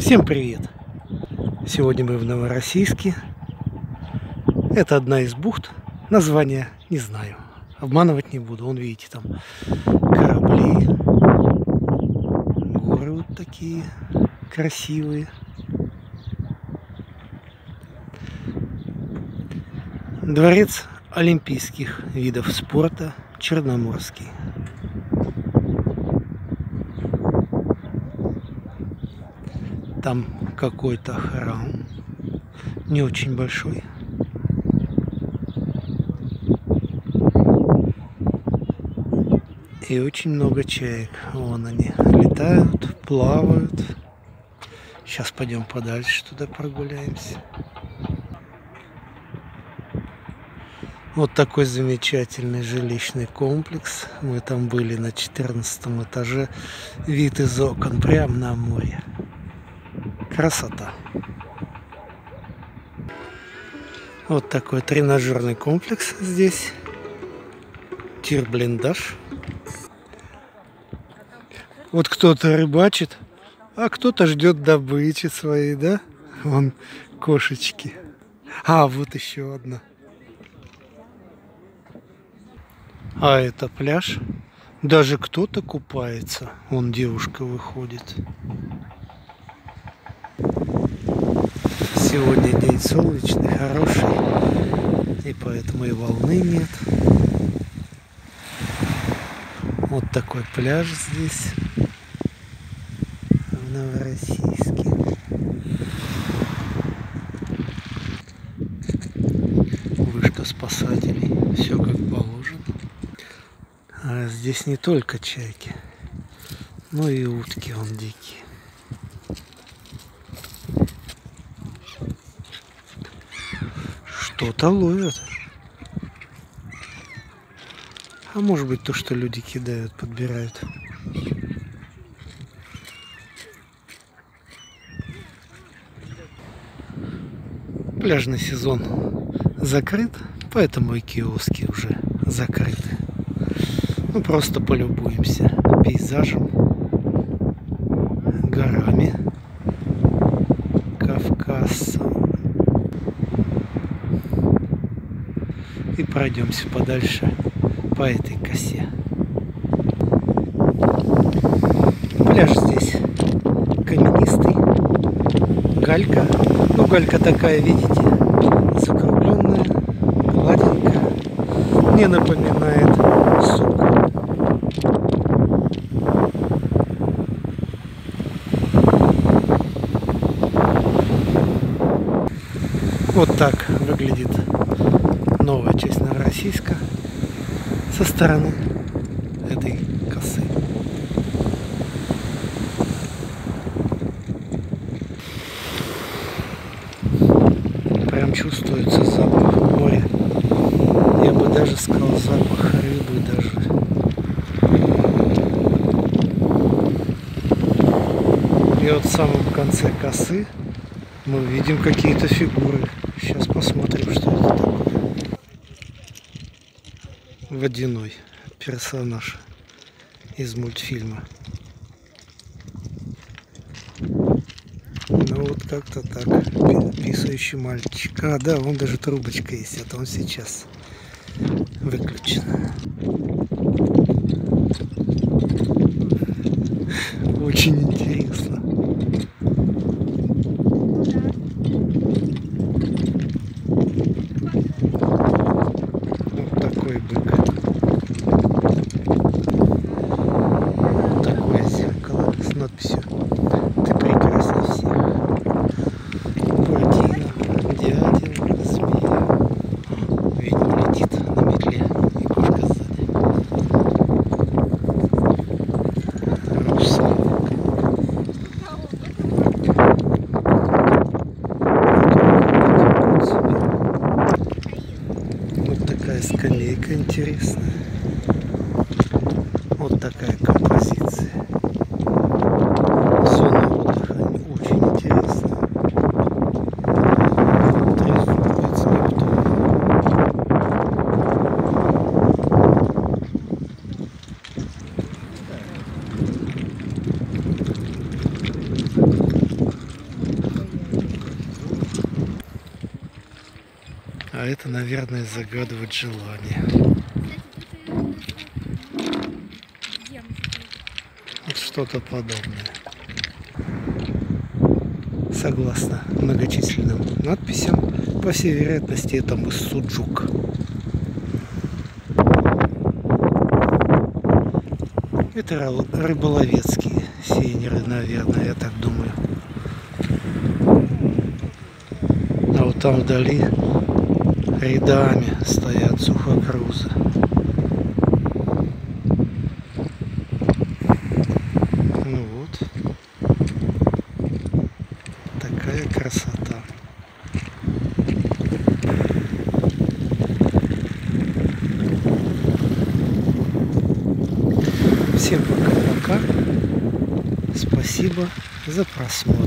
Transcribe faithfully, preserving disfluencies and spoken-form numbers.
Всем привет! Сегодня мы в Новороссийске. Это одна из бухт. Название не знаю. Обманывать не буду. Вон, видите, там корабли. Горы вот такие красивые. Дворец олимпийских видов спорта Черноморский. Там какой-то храм, не очень большой. И очень много чаек. Вон они летают, плавают. Сейчас пойдем подальше, туда прогуляемся. Вот такой замечательный жилищный комплекс. Мы там были на четырнадцатом этаже. Вид из окон прямо на море. Красота. Вот такой тренажерный комплекс здесь. Тир-блиндаж. Вот кто-то рыбачит, а кто-то ждет добычи своей, да? Вон кошечки. А, вот еще одна. А это пляж. Даже кто-то купается. Вон девушка выходит. Сегодня день солнечный, хороший, и поэтому и волны нет. Вот такой пляж здесь, в Новороссийске. Вышка спасателей, все как положено. А здесь не только чайки, но и утки вон дикие. Что-то ловят. А может быть то, что люди кидают, подбирают. Пляжный сезон закрыт, поэтому и киоски уже закрыты. Ну просто полюбуемся пейзажем, горами Кавказа. И пройдемся подальше по этой косе. Пляж здесь каменистый. Галька. Ну, галька такая, видите, закругленная, гладенькая. Не напоминает сук. Вот так выглядит новая часть Новороссийска со стороны этой косы. Прям чувствуется запах моря. Я бы даже сказал, запах рыбы даже. И вот в самом конце косы мы увидим какие-то фигуры. Сейчас посмотрим, что это такое. Водяной персонаж из мультфильма. Ну вот как-то так. Писающий мальчик. А, да, вон даже трубочка есть. Это он сейчас выключен. Очень интересно. Вот такой бык. Такое зеркало с надписью «Ты прекрасней всех». Буратино, дятел, змея. Видимо, летит на метле и кошка сзади. Русалка. Вот такая скамейка интересная. Вот такая композиция. Зона отдыха очень интересная. Трезвый Нептун. А это, наверное, загадывать желание. Вот что-то подобное. Согласно многочисленным надписям, по всей вероятности, это мыс Суджук. Это рыболовецкие сейнеры, наверное, я так думаю. А вот там вдали рядами стоят сухогрузы. Ну вот. Такая красота. Всем пока-пока. Спасибо за просмотр.